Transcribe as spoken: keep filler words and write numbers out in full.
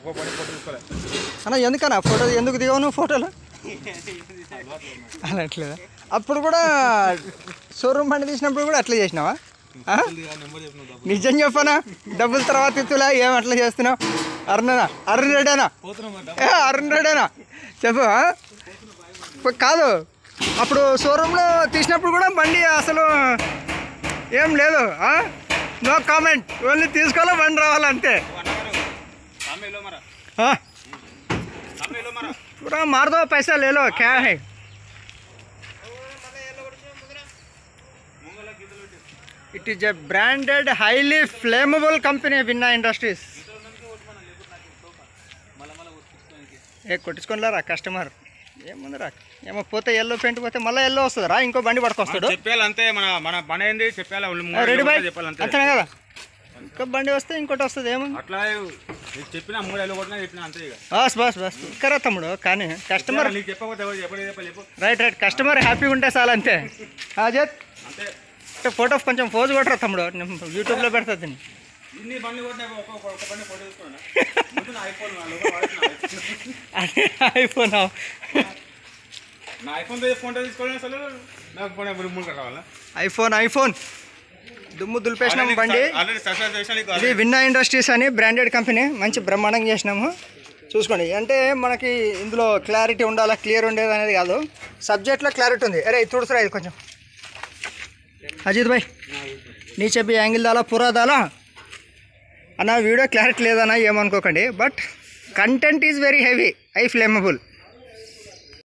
అన్న ఎందుకన్నా ఫోటో ఎందుకు దిగవు నువ్వు ఫోటోలు అనట్లేదా? అప్పుడు కూడా షోరూమ్ బండి తీసినప్పుడు కూడా అట్లా చేసినావా? నిజం చెప్పనా? డబ్బుల తర్వాత ఇస్తులా ఏం అట్లా చేస్తున్నావు? అరుణనా అరుణ్ రెడ్డేనా ఏ అరుణ్ రెడ్డేనా చెప్పు. కాదు అప్పుడు షోరూంలో తీసినప్పుడు కూడా బండి అసలు ఏం లేదు. నో కామెంట్, ఓన్లీ తీసుకోవాలా బండి రావాలంతే. पूरा मार दो, पैसा ले लो, क्या है? It is a branded highly flammable company Vinna industries. ఏ కొట్టించుకోలేరా కస్టమర్ ఏముందిరా? ఏమో పోతే ఎల్లో పెయింట్ పోతే మళ్ళీ ఎల్లో వస్తుందిరా, ఇంకో బండి పట్టుకొస్తాడు. చెప్పాలి అంతే, మన మన పని ఏంది చెప్పాలి. రెడీ బాయ్ అంతేనే కదా, ఇంకో బండి వస్తే ఇంకోటి వస్తుంది. ఏముంది అట్లా చెప్పిన మూడు ఎల్లో కొట్టినా చెప్పిన అంతే. ఇక బస్ బస్ బస్ ఇక్కరా తమ్ముడు. కానీ కస్టమర్ చెప్పకపోతే చెప్పలేదు. రైట్ రైట్ కస్టమర్ హ్యాపీగా ఉంటే చాలు అంతే. అజత్ అంటే ఫోటో కొంచెం పోజు కొట్టరా తమ్ముడు, నేను యూట్యూబ్లో పెడతా దీన్ని. ఇన్ని బండి కొట్టినా ఒక బండి ఫోటో తీసుకున్నా. ఐఫోన్ నా ఐఫోన్ ఫోటో తీసుకోవాలి అసలు నాకు మూడు కావాలా? ఐఫోన్ ఐఫోన్ దుమ్ము దులిపేసినాము బండి. ఇది విన్నా ఇండస్ట్రీస్ అని బ్రాండెడ్ కంపెనీ, మంచి బ్రహ్మాండంగా చేసినాము. చూసుకోండి. అంటే మనకి ఇందులో క్లారిటీ ఉండాలా, క్లియర్ ఉండేది అనేది కాదు, సబ్జెక్ట్లో క్లారిటీ ఉంది. అరే ఇది తుడుసురా, ఇది కొంచెం అజిత్ భాయ్ नीचे भी యాంగిల్ దాలా పూరా దాలా అన్న. వీడియో క్లారిటీ లేదన్నా ఏమనుకోకండి, but content is very heavy, high flammable.